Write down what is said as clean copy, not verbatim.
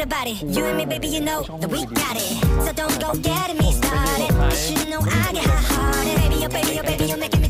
about it. You and me, baby, you know that we got it. So don't go getting me started. 'Cause you know I get hot-hearted. Baby, oh baby, oh baby, you're making